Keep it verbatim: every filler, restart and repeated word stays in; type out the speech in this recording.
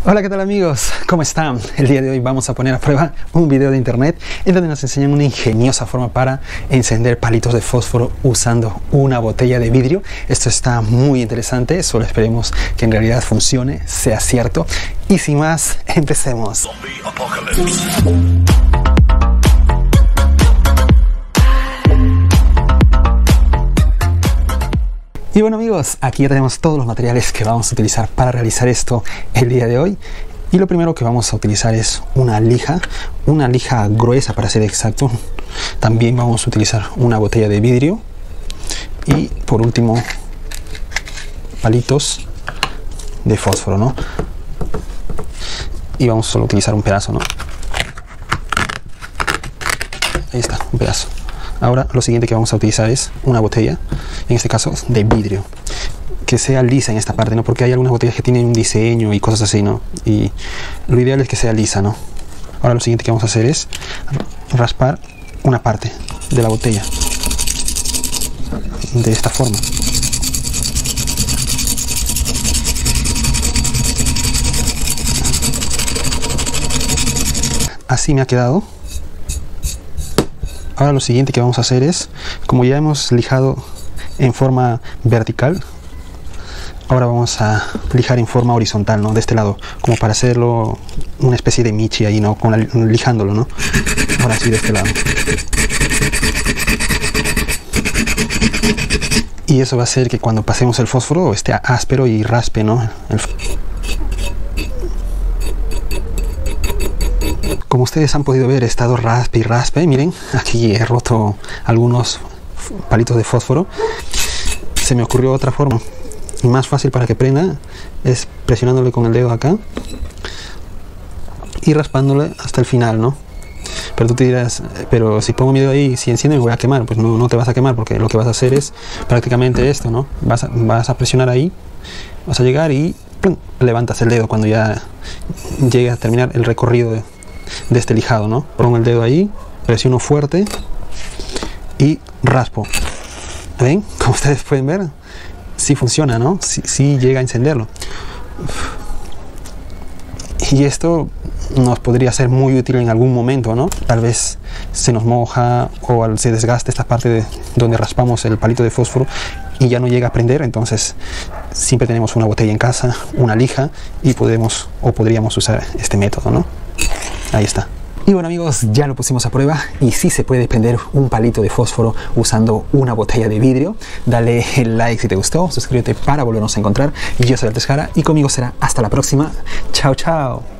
Hola, ¿qué tal amigos? ¿Cómo están? El día de hoy vamos a poner a prueba un video de internet en donde nos enseñan una ingeniosa forma para encender palitos de fósforo usando una botella de vidrio. Esto está muy interesante, solo esperemos que en realidad funcione, sea cierto. Y sin más, empecemos. Y bueno amigos, aquí ya tenemos todos los materiales que vamos a utilizar para realizar esto el día de hoy. Y lo primero que vamos a utilizar es una lija, una lija gruesa para ser exacto. También vamos a utilizar una botella de vidrio. Y por último, palitos de fósforo, ¿no? Y vamos solo a utilizar un pedazo, ¿no? Ahí está, un pedazo. Ahora lo siguiente que vamos a utilizar es una botella, en este caso de vidrio, que sea lisa en esta parte, ¿no? Porque hay algunas botellas que tienen un diseño y cosas así, ¿no? Y lo ideal es que sea lisa, ¿no? Ahora lo siguiente que vamos a hacer es raspar una parte de la botella de esta forma. Así me ha quedado. Ahora lo siguiente que vamos a hacer es, como ya hemos lijado en forma vertical, ahora vamos a lijar en forma horizontal, ¿no? De este lado, como para hacerlo una especie de michi ahí, ¿no? Con la, lijándolo, ¿no? Ahora sí, de este lado. Y eso va a hacer que cuando pasemos el fósforo esté áspero y raspe, ¿no? El Como ustedes han podido ver, he estado raspe y raspe. Miren, aquí he roto algunos palitos de fósforo. Se me ocurrió otra forma y más fácil para que prenda, es presionándole con el dedo acá y raspándole hasta el final, ¿no? Pero tú te dirás, pero si pongo mi dedo ahí, si enciende me voy a quemar. Pues no, no te vas a quemar, porque lo que vas a hacer es prácticamente esto, ¿no? Vas a, vas a presionar ahí, vas a llegar y ¡plum!, levantas el dedo cuando ya llegue a terminar el recorrido de de este lijado, ¿no? Pongo el dedo ahí, presiono fuerte y raspo. ¿Ven? Como ustedes pueden ver, sí funciona, ¿no? Sí, sí llega a encenderlo. Y esto nos podría ser muy útil en algún momento, ¿no? Tal vez se nos moja o se desgaste esta parte de donde raspamos el palito de fósforo y ya no llega a prender. Entonces siempre tenemos una botella en casa, una lija, y podemos o podríamos usar este método, ¿no? Ahí está. Y bueno amigos, ya lo pusimos a prueba y sí se puede prender un palito de fósforo usando una botella de vidrio. Dale el like si te gustó, suscríbete para volvernos a encontrar. Yo soy Altesjara y conmigo será hasta la próxima. Chao, chao.